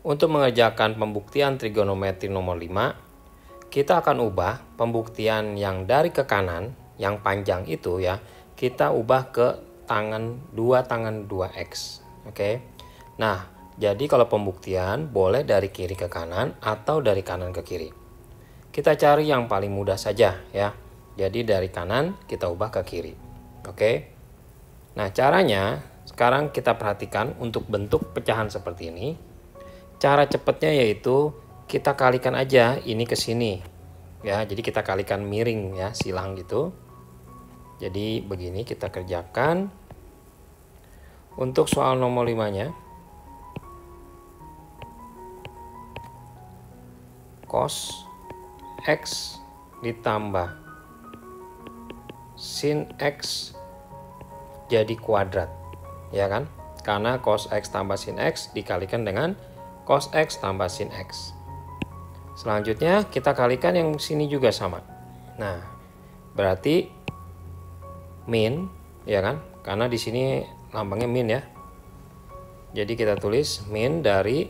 Untuk mengerjakan pembuktian trigonometri nomor 5, kita akan ubah pembuktian yang dari ke kanan, yang panjang itu ya, kita ubah ke tangan 2x. Oke. Nah, jadi kalau pembuktian boleh dari kiri ke kanan atau dari kanan ke kiri. Kita cari yang paling mudah saja ya. Jadi dari kanan kita ubah ke kiri. Oke. Nah, caranya sekarang kita perhatikan untuk bentuk pecahan seperti ini. Cara cepatnya yaitu kita kalikan aja ini ke sini. Ya, jadi kita kalikan miring ya, silang gitu. Jadi begini kita kerjakan. Untuk soal nomor 5-nya. Cos X ditambah sin X jadi kuadrat. Ya kan? Karena cos X tambah sin X dikalikan dengan cos X tambah sin X. Selanjutnya kita kalikan yang sini juga sama. Nah, berarti min, ya kan? Karena di sini lambangnya min ya. Jadi kita tulis min dari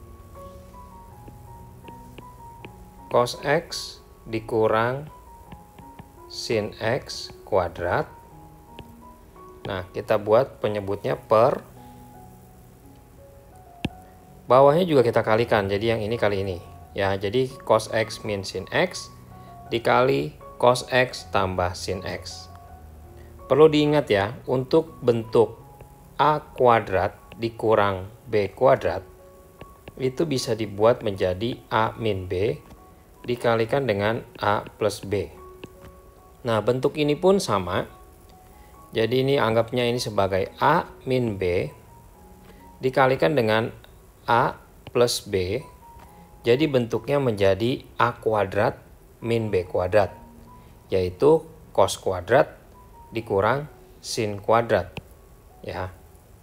cos X dikurang sin X kuadrat. Nah, kita buat penyebutnya per. Bawahnya juga kita kalikan, jadi yang ini kali ini. Ya, jadi cos X min sin X dikali cos X tambah sin X. Perlu diingat ya, untuk bentuk A kuadrat dikurang B kuadrat, itu bisa dibuat menjadi A min B dikalikan dengan A plus B. Nah, bentuk ini pun sama. Jadi ini anggapnya ini sebagai A min B dikalikan dengan A plus B. Jadi bentuknya menjadi A kuadrat min B kuadrat, yaitu cos kuadrat dikurang sin kuadrat. Ya.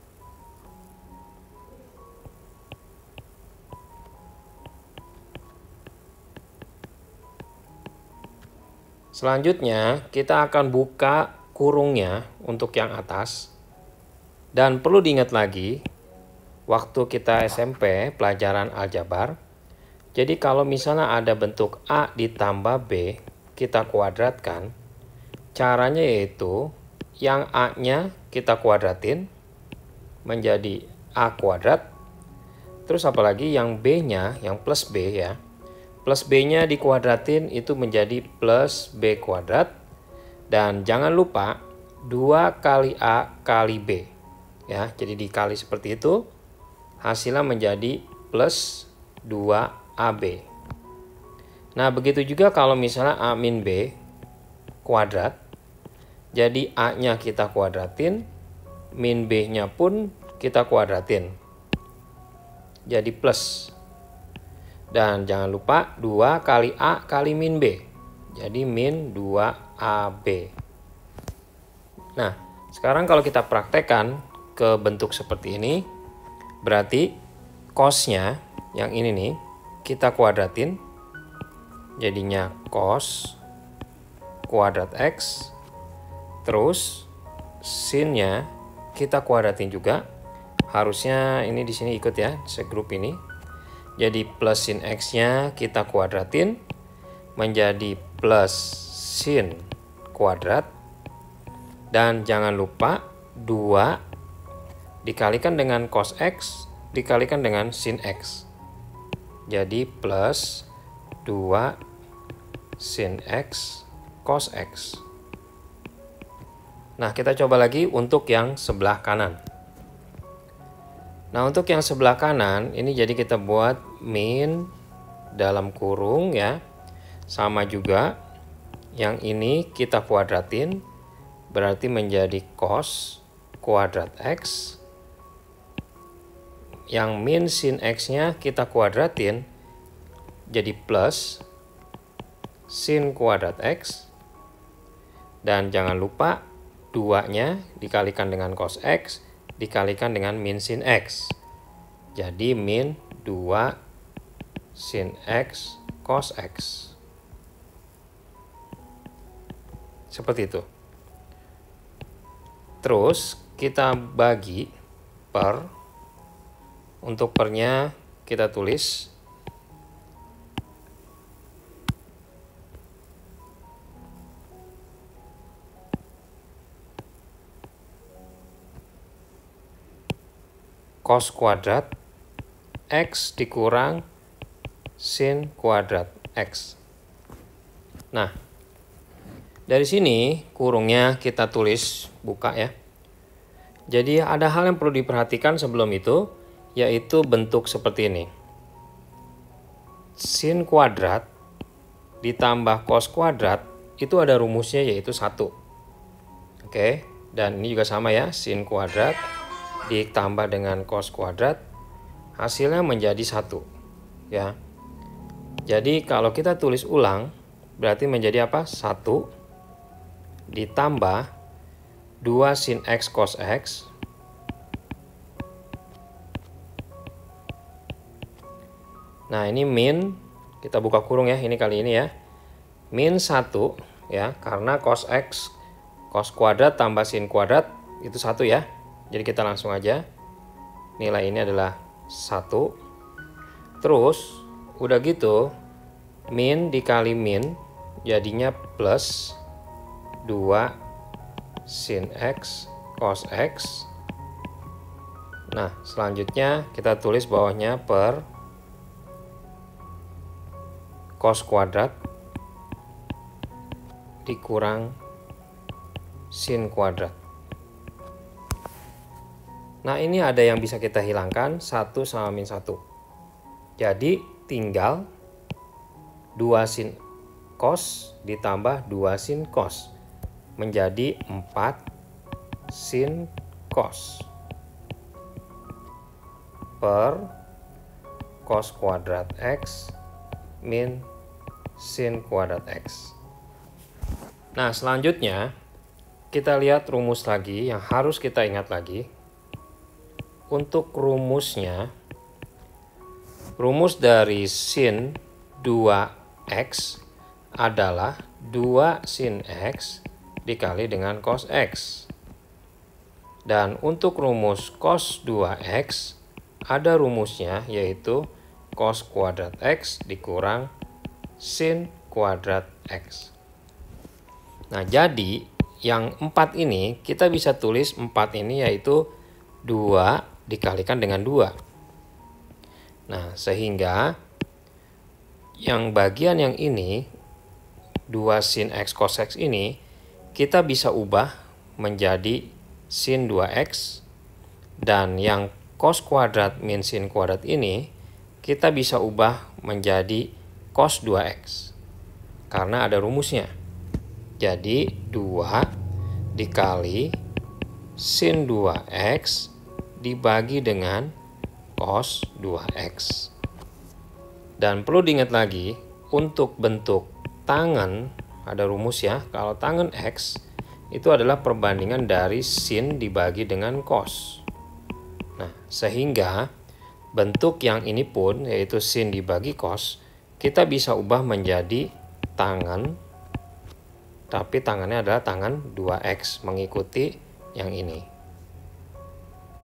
Selanjutnya kita akan buka kurungnya untuk yang atas. Dan perlu diingat lagi, waktu kita SMP pelajaran aljabar, jadi kalau misalnya ada bentuk A ditambah B, kita kuadratkan, caranya yaitu yang A-nya kita kuadratin menjadi A kuadrat, terus apalagi yang B-nya, yang plus B ya, plus B-nya dikuadratin itu menjadi plus B kuadrat, dan jangan lupa 2 kali A kali B. Ya, jadi dikali seperti itu, hasilnya menjadi plus 2AB. Nah, begitu juga kalau misalnya A min B kuadrat, jadi A-nya kita kuadratin, min B-nya pun kita kuadratin. Jadi plus. Dan jangan lupa 2 kali A kali min B. Jadi min 2AB. Nah, sekarang kalau kita praktekkan ke bentuk seperti ini, berarti cos-nya yang ini nih kita kuadratin, jadinya cos kuadrat X, terus sin-nya kita kuadratin juga, harusnya ini di sini ikut ya, segrup ini. Jadi plus sin X-nya kita kuadratin menjadi plus sin kuadrat, dan jangan lupa 2 dikalikan dengan cos X dikalikan dengan sin X. Jadi plus 2 sin X cos X. Nah, kita coba lagi untuk yang sebelah kanan. Nah, untuk yang sebelah kanan ini jadi kita buat min dalam kurung ya. Sama juga yang ini kita kuadratin, berarti menjadi cos kuadrat X. Yang min sin X-nya kita kuadratin jadi plus sin kuadrat X. Dan jangan lupa 2-nya dikalikan dengan cos X dikalikan dengan min sin X. Jadi min 2 sin X cos X. Seperti itu. Terus kita bagi per. Untuk pernya kita tulis cos kuadrat X dikurang sin kuadrat X. Nah, dari sini kurungnya kita tulis buka ya. Jadi ada hal yang perlu diperhatikan sebelum itu, yaitu bentuk seperti ini. Sin kuadrat ditambah cos kuadrat itu ada rumusnya yaitu 1. Oke, dan ini juga sama ya, sin kuadrat ditambah dengan cos kuadrat hasilnya menjadi 1 ya. Jadi kalau kita tulis ulang berarti menjadi apa? 1 ditambah 2 sin X cos X nah ini min, kita buka kurung ya, ini kali ini ya, min 1 ya, karena cos X cos kuadrat tambah sin kuadrat itu 1 ya. Jadi kita langsung aja, nilai ini adalah 1. Terus udah gitu min dikali min jadinya plus 2 sin X cos X. Nah selanjutnya kita tulis bawahnya per cos kuadrat dikurang sin kuadrat. Nah ini ada yang bisa kita hilangkan, 1 sama min 1. Jadi tinggal 2 sin cos ditambah 2 sin cos menjadi 4 sin cos per cos kuadrat X min sin kuadrat X. Nah selanjutnya kita lihat rumus lagi yang harus kita ingat lagi. Untuk rumusnya, rumus dari sin 2x adalah 2 sin X dikali dengan cos X. Dan untuk rumus cos 2x ada rumusnya yaitu cos kuadrat X dikurang sin kuadrat X. Nah jadi yang 4 ini kita bisa tulis 4 ini yaitu 2 dikalikan dengan 2. Nah, sehingga yang bagian yang ini 2 sin X cos X ini kita bisa ubah menjadi sin 2X, dan yang cos kuadrat min sin kuadrat ini kita bisa ubah menjadi cos 2X karena ada rumusnya. Jadi 2 dikali sin 2X dibagi dengan cos 2X. Dan perlu diingat lagi, untuk bentuk tangen ada rumus ya. Kalau tangen X itu adalah perbandingan dari sin dibagi dengan cos. Nah, sehingga bentuk yang ini pun yaitu sin dibagi cos kita bisa ubah menjadi tangen, tapi tangannya adalah tangan 2X mengikuti yang ini.